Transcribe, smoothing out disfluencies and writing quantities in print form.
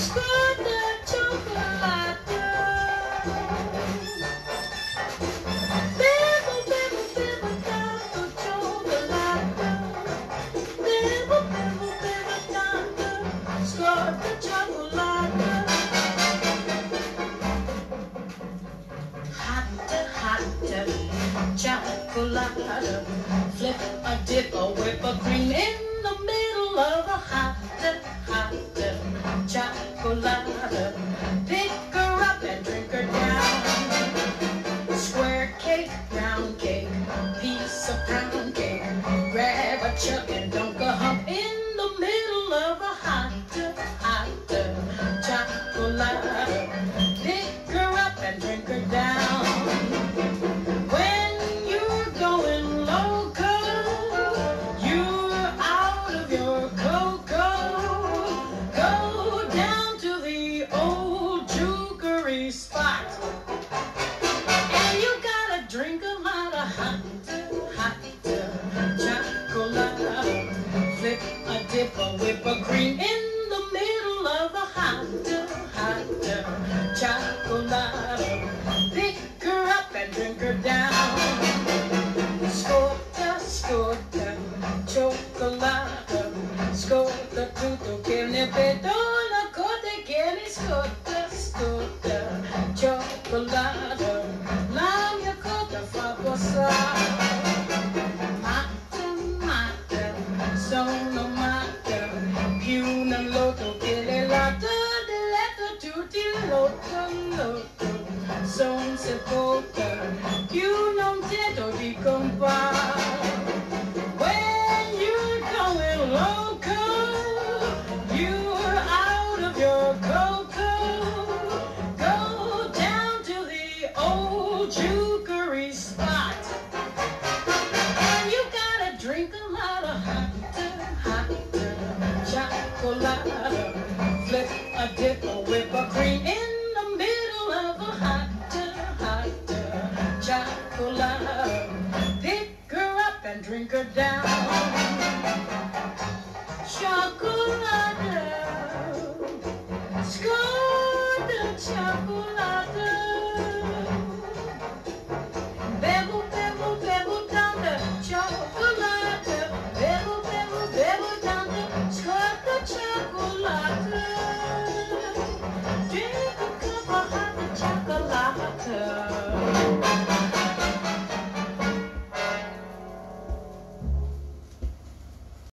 Scorta cioccolato. Bevo, bevo, bevo tanto cioccolato. Bevo, bevo, bevo tanto. Scorta cioccolato. Hot, hot chocolate. Flip a dip a whip a cream in the middle of a hot chocolate. Pick her up and drink her down. Square cake, round cake, piece of pound cake. Grab a chuck and dunk a hump in the middle of a hot chocolate. Pick her up and drink her down. When you're going loco, you're out of your cocoa. Go down to the old jukery spot, and you gotta drink a lot of hot chocolate. Flip a dip a whip a cream in the middle of a hot chocolate. Pick her up and drink her down. Scorta, scorta, chocolate. Scorta tutto che ne perdona, corte che ne scorta, scorta, chocolate. La mia cotta fa passare. Matta, sono matta, più nel lotto che le latte, tutti lotto, son sepolta, più non tento di compare. When you're going loco, you're out of your cocoa. Go down to the old jukery spot, and you gotta drink a lot of hot